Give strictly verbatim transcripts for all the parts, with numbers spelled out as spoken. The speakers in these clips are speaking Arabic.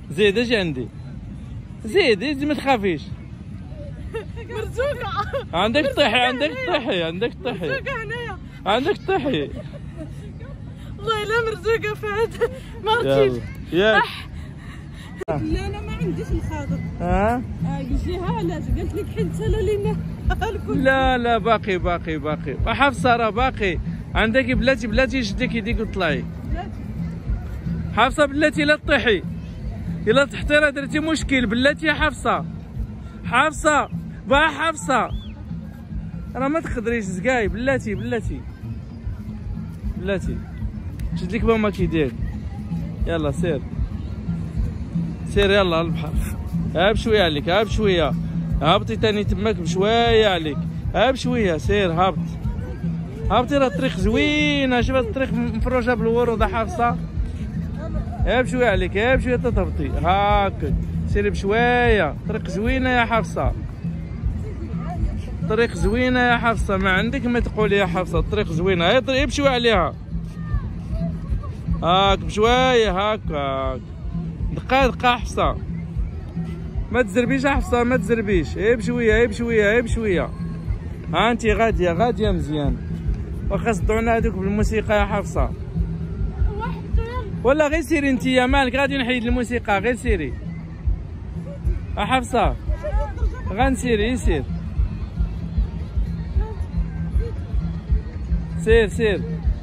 زيد اجي عندي، زيد زيد ما تخافيش. مرزوقة. عندك طيحي عندك طيحي عندك طيحي. مرزوقة هنايا. عندك طيحي. والله لا مرزوقة فهد ما يلا ركبت. ياك. لا انا ما عنديش الخاطر. ها؟ اه قلتيها علاش؟ قالت لك حيت سالا لينا الكل. لا لا باقي باقي باقي حفصة راه باقي عندك بلاتي بلاتي شديك يديك وطلعي. حفصة بلاتي لا تطيحي، الا طحتي راه درتي مشكل. بلاتي يا حفصة، حفصة با حفصة راه ما تقدريش زكاي. بلاتي بلاتي بلاتي شد لك ماما كي داير. يلا سير سير يلا البحر. ها بشويه عليك، ها بشويه هابطي تاني تماك بشويه عليك، ها بشويه سير هابط هابطي. راه الطريق زوينه، شوف الطريق مفروشه بالورود حافصه. ها بشويه عليك، ها بشويه تهبطي هاكا. سيري بشويه، طريق زوينه يا حفصه، طريق زوينه يا حفصه. ما عندك ما تقولي يا حفصه، الطريق زوينه. هي بشويه عليها هاك بشويه هاكا. دقا دقا حفصه، ما تزربيش حفصه ما تزربيش. اي بشويه اي بشويه اي بشويه. ها انت غاديه غاديه مزيان. واخا صدعونا هذوك بالموسيقى يا حفصه. ولا غير سيري انت يا مالك، غادي نحيد الموسيقى غير سيري. ها حفصه غنسيري سير سير سير.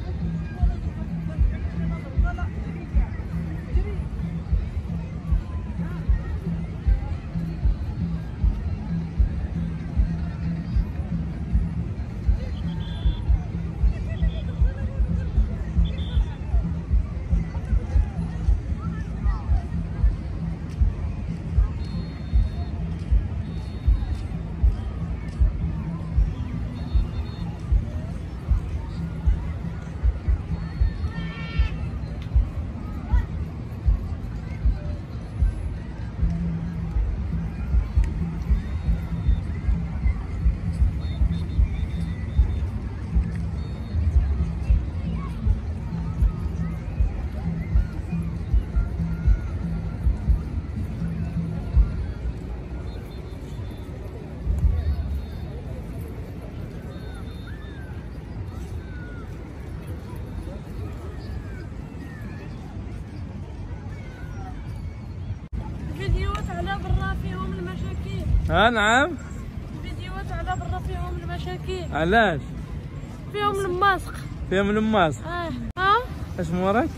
فيديوهات على برا فيهم المشاكل. ها نعم. فيديوهات على برا فيهم المشاكل. علاش؟ فيهم الماسق. فيهم الماسك. اه ها؟ اش موراك؟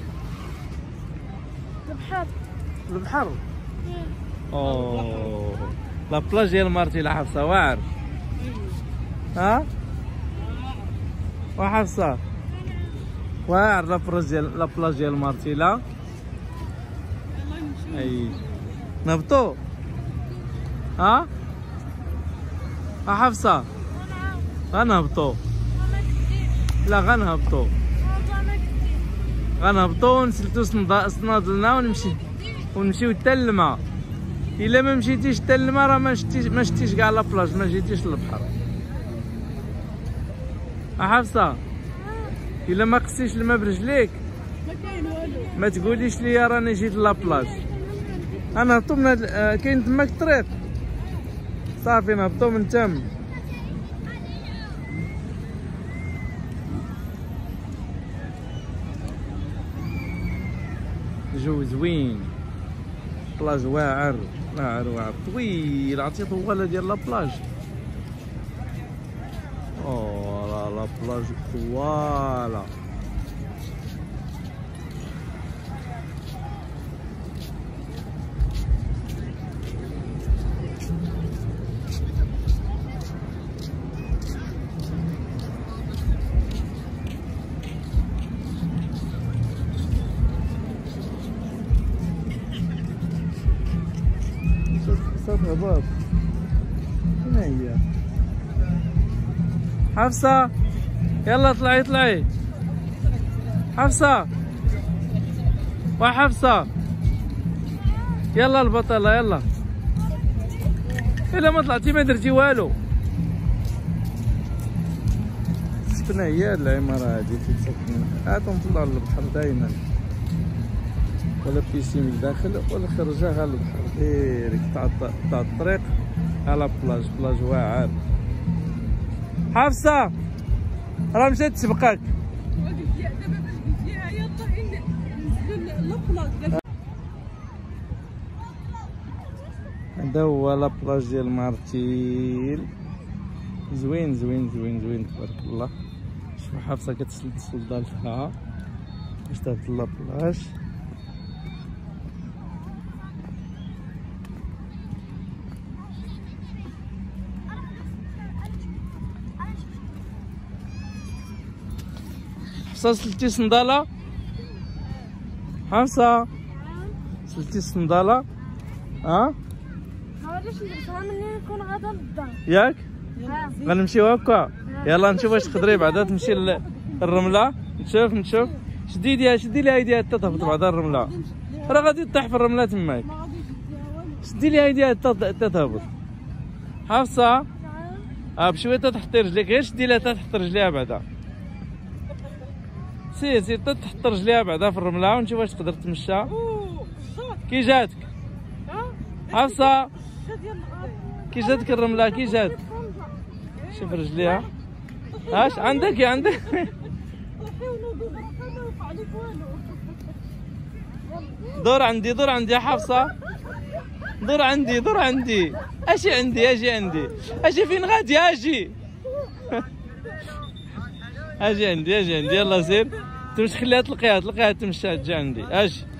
البحر. البحر. اوه لا بلاج ديال مرتي حفصه واعر. ها؟ وحفصه واعر لا بلاج ديال لا بلاج ديال مرتي لا. اي نهبطو. ها؟ ها حفصه غنهبطو. لا غنهبطو غنهبطو ونسلتو صنادلنا ونمشي ونمشيو حتى للما. الا ما مشيتيش حتى للما راه ما شتيش ما شتيش كاع لا بلاج، ما جيتيش للبحر. حفصه الا ما قصيش الماء برجليك ما كاين والو. ما تقوليش لي راني جيت لابلاج. انا هبطو من هاد كاين تماك الطريق صافي نهبطو من تم. جو زوين، بلاج واعر واعر واعر طويل، عرفتي طواله ديال لابلاج. اوه لا لا بلاج طواله. صوت هباط. فين هي؟ حفصة يلا طلعي طلعي. حفصة وحفصة يلا البطلة يلا. إلا ما طلعتي ما درتي والو. شفنا هي هاد العمارة هادي فين ساكنين، عاد نطلعو للبحر دايما. ولا بيسين من الداخل ولا خرجها على البحر ديريكت تاع تاع الطريق على بلاج بلاج واعر. حفصه راه مشات تسبقك. هذا هو لابلاج ديال مارتيل، زوين زوين زوين زوين تبارك الله. شوف حفصه كتسلد صلدالتها باش تهبط لابلاج. حفصه سلتي صنداله؟ حفصه سلتي الصنداله؟ ها؟ علاش ندرسها ملي نكون غادا للدار ياك؟ غنمشيو هكا. يلا نشوف واش تقدري بعدا تمشي للرمله. نشوف نشوف شدي يديها شدي ليها يديها حتى تهبط بعدا الرمله، راه غادي تطيح في الرمله تماك. شدي ليها يديها حتى تهبط. حفصه اه بشويه تحطي رجليك، غير شدي لها حتى تحط رجليها بعدا. سير سير حتى تحط رجليها بعدا في الرمله ونشوف واش تقدر تمشى. كي جاتك حفصه؟ كي جاتك الرمله؟ كي جاتك؟ شوف رجليها. اش عندك يا عندك؟ دور عندي دور عندي يا حفصه، دور عندي دور عندي. اجي عندي اجي عندي اجي فين غادي اجي؟ اجي عندي اجي عندي. يلا سير تمشي، خليها تلقيها تلقيها تمشى تجي عندي. اجي